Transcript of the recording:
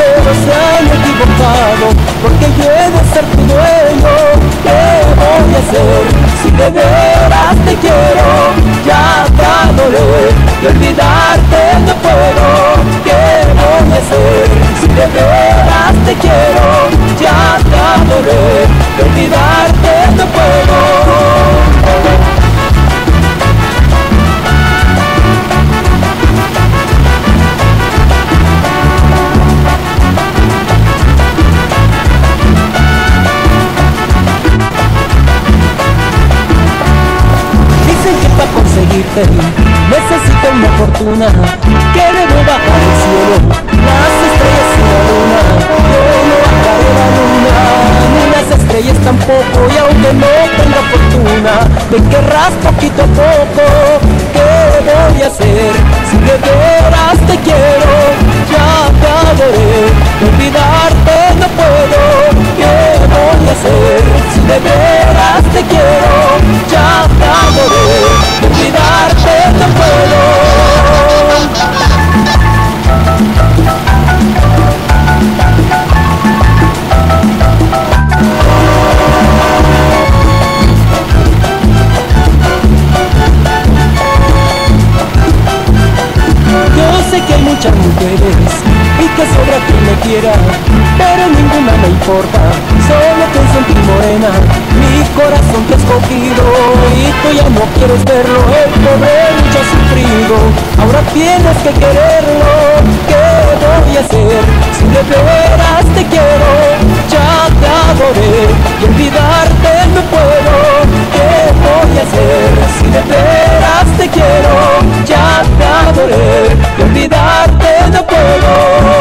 pero se han equivocado, porque yo he de ser tu dueño. ¿Qué voy a hacer si de veras te quiero? Ya te adoré y olvidarte no puedo. ¿Qué voy a hacer si de veras te quiero? Ya te adoré y olvidarte no puedo. Conseguirte necesito una fortuna que debo bajar el cielo, las estrellas y la luna. Yo no bajaré la luna ni las estrellas tampoco, y aunque no tenga fortuna me querrás poquito a poco. ¿Qué voy a hacer si de veras te quiero? Ya te adoré, olvidarte no puedo. ¿Qué voy a hacer si de veras te quiero? Ya te adoré, olvidarte no puedo. Yo sé que hay muchas mujeres y que sobra quien me quiera, pero ninguna me importa, solo pienso en ti, morena. Mi corazón te ha escogido y tú ya no quieres verlo. El pobre lucha ha sufrido, ahora tienes que quererlo. ¿Qué voy a hacer si de veras te quiero? Ya te adoré y olvidarte no puedo. ¿Qué voy a hacer si de veras te quiero? Ya te adoré y olvidarte no puedo.